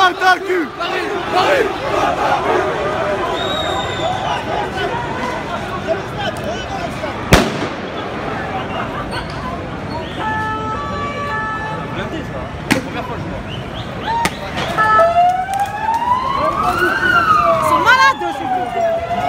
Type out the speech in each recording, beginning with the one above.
bâtard cul. Ils sont malades, ces gars.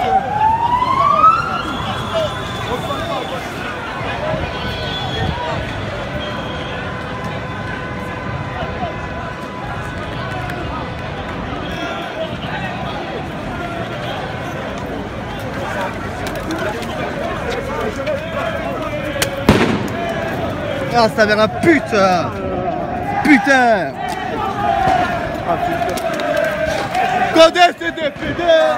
Ah, ça avait un putain. Putain. Ah putain. Codet c'est des pédales.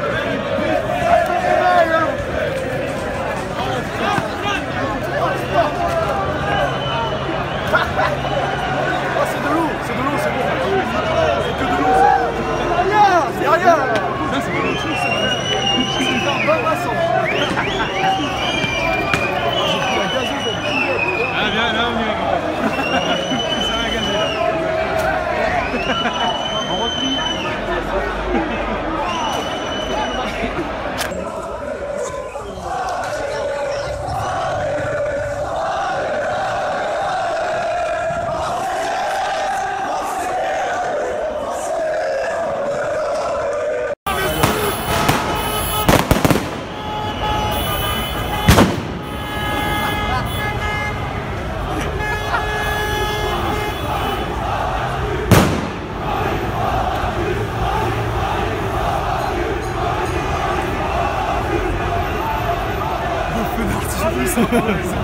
C'est de l'eau, c'est bon. C'est que de l'eau. C'est rien. Ça c'est pas le truc, c'est un bon maçon. J'ai pris la gazeuse. Ah bien, là on y va. Ça va gazer là. En repris. Ça